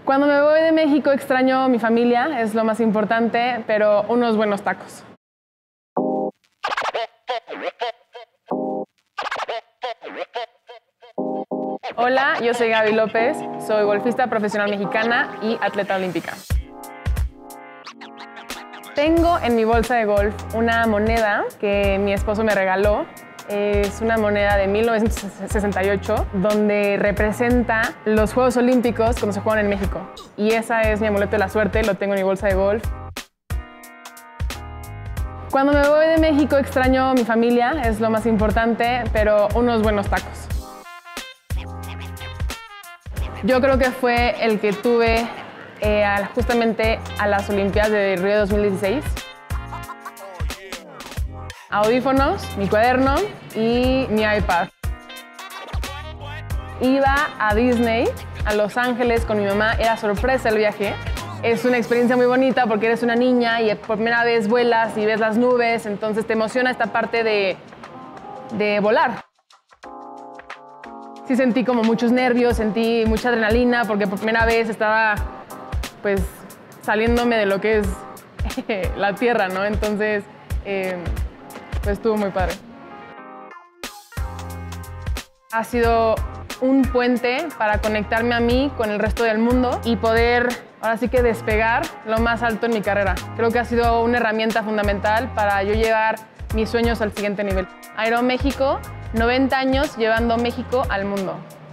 Cuando me voy de México extraño a mi familia, es lo más importante, pero unos buenos tacos. Hola, yo soy Gaby López, soy golfista profesional mexicana y atleta olímpica. Tengo en mi bolsa de golf una moneda que mi esposo me regaló. Es una moneda de 1968 donde representa los Juegos Olímpicos cuando se juegan en México. Y esa es mi amuleto de la suerte, lo tengo en mi bolsa de golf. Cuando me voy de México extraño a mi familia, es lo más importante, pero unos buenos tacos. Yo creo que fue el que tuve justamente a las Olimpiadas de Río 2016. Audífonos, mi cuaderno y mi iPad. Iba a Disney, a Los Ángeles con mi mamá, era sorpresa el viaje. Es una experiencia muy bonita porque eres una niña y por primera vez vuelas y ves las nubes, entonces te emociona esta parte de volar. Sí sentí como muchos nervios, sentí mucha adrenalina porque por primera vez estaba pues saliéndome de lo que es la tierra, ¿no? Entonces pues estuvo muy padre. Ha sido un puente para conectarme a mí con el resto del mundo y poder ahora sí que despegar lo más alto en mi carrera. Creo que ha sido una herramienta fundamental para yo llevar mis sueños al siguiente nivel. Aeroméxico, 90 años llevando México al mundo.